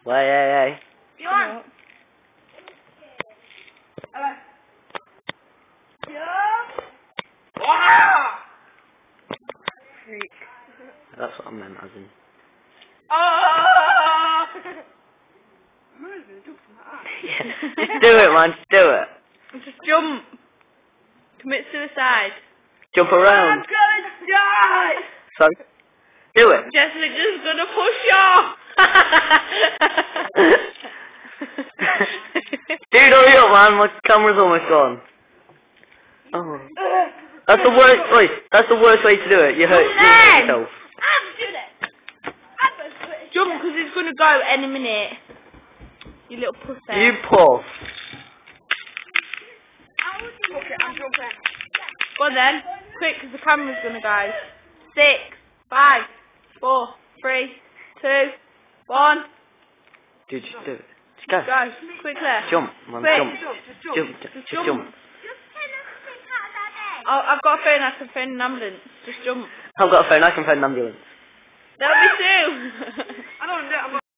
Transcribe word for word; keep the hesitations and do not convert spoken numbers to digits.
Way, hey, hey. You on? Hello. Yeah. Wow. Freak. That's what I meant, as in. Oh! Yeah. Just do it, man. Just do it. Just jump. Commit suicide. Jump around. I'm gonna die. So, do it. Jessica's gonna push you. Dude, hurry up, man. My camera's almost gone. Oh. That's the worst. Wait, that's the worst way to do it. You hurt, you hurt yourself. Jump, because it's gonna go any minute. You little pussy. You puff. Okay, I'm jumping. Go on then. Quick, because the camera's gonna go. Six, five, four, three, two, one. Dude, just do it. Just go. Go, quickly. Jump, man. Quick. Jump. Just jump. Jump. Just Just jump. jump. Oh, I've got a phone, I can phone an ambulance. Just jump. I've got a phone. I can phone an ambulance. There'll be two. I don't know.